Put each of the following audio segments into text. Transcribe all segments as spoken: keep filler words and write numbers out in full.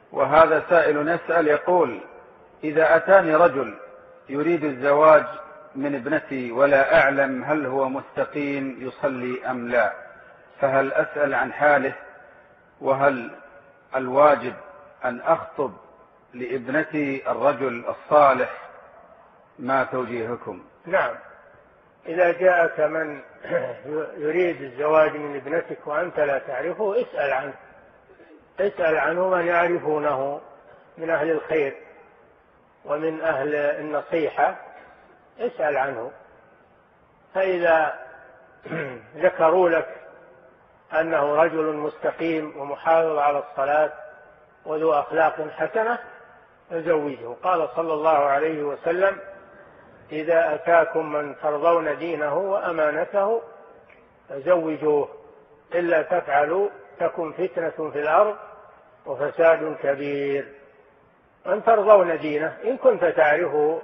وهذا سائل يسأل يقول: إذا أتاني رجل يريد الزواج من ابنتي ولا أعلم هل هو مستقيم يصلي أم لا، فهل أسأل عن حاله؟ وهل الواجب أن أخطب لابنتي الرجل الصالح؟ ما توجيهكم؟ نعم، إذا جاءك من يريد الزواج من ابنتك وأنت لا تعرفه اسأل عنه، اسأل عنه من يعرفونه من أهل الخير ومن أهل النصيحة، اسأل عنه، فإذا ذكروا لك أنه رجل مستقيم ومحافظ على الصلاة وذو أخلاق حسنة فزوجه. قال صلى الله عليه وسلم: إذا أتاكم من ترضون دينه وأمانته فزوجوه، إلا تفعلوا تكن فتنة في الأرض وفساد كبير. من ترضون دينه إن كنت تعرفه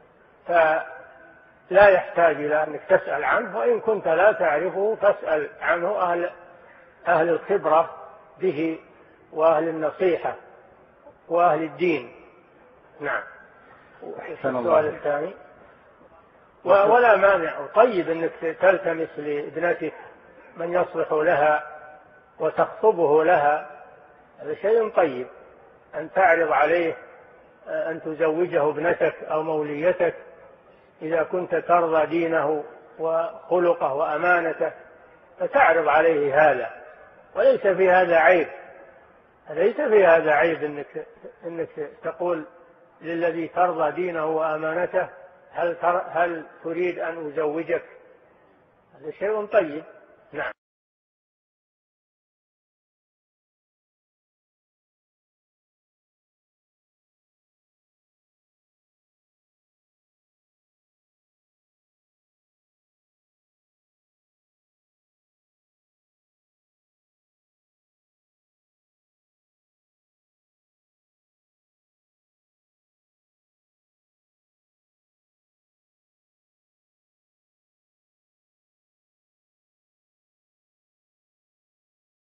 فلا يحتاج إلى أنك تسأل عنه، وإن كنت لا تعرفه فاسأل عنه أهل, أهل الخبرة به وأهل النصيحة وأهل الدين. نعم. السؤال الثاني: ولا مانع، طيب أنك تلتمس لابنتك من يصلح لها وتخطبه لها، هذا شيء طيب، أن تعرض عليه أن تزوجه ابنتك أو موليتك إذا كنت ترضى دينه وخلقه وأمانته، فتعرض عليه هذا، وليس في هذا عيب، ليس في هذا عيب إنك, إنك تقول للذي ترضى دينه وأمانته: هل, هل تريد أن أزوجك؟ هذا شيء طيب. نعم.